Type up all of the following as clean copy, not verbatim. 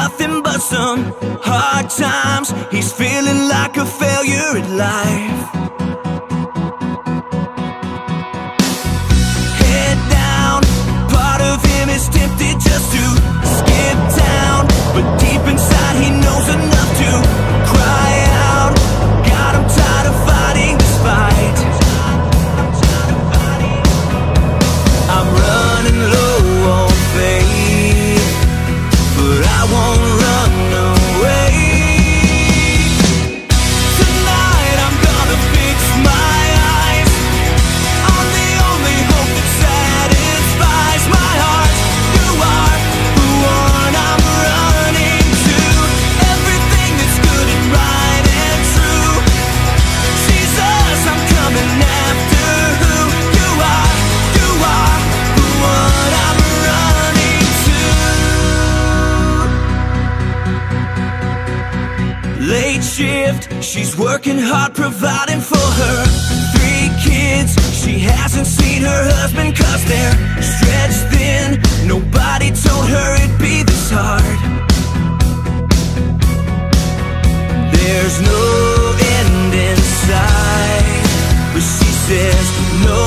nothing but some hard times. He's feeling like a failure at life. Head down, part of him is tempted just to skip town, but deep inside he knows enough to cry out. God, I'm tired of fighting this fight. I'm running low on faith, but I won't run away. Tonight I'm gonna fix my eyes on the only hope that satisfies my heart. You are the one I'm running to, everything that's good and right and true. Jesus, I'm coming after who you are. You are the one I'm running to. Late shift, she's working hard providing for her 3 kids. She hasn't seen her husband 'cause they're stretched thin. Nobody told her it'd be this hard. There's no end in sight, but she says no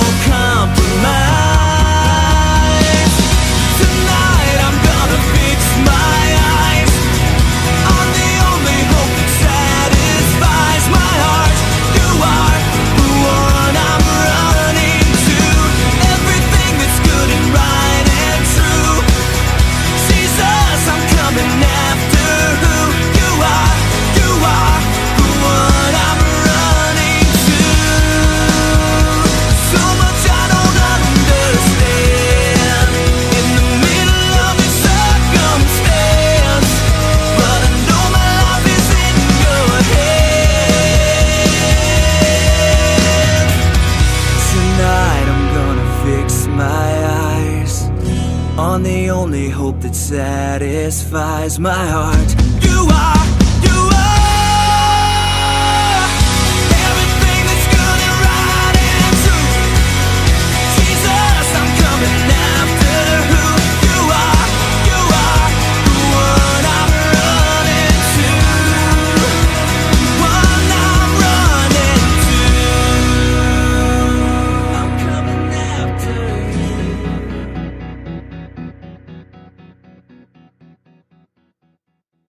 compromise. Tonight I'm gonna fix my eyes on the only hope that satisfies my heart. You are the one I'm running to, everything that's good and right and true. Jesus, I'm coming after who you are. You are the one I'm running to. So much I don't understand in the middle of this circumstance, but I know my life is in your hands. Tonight I'm gonna fix my eyes on the only hope that satisfies my heart.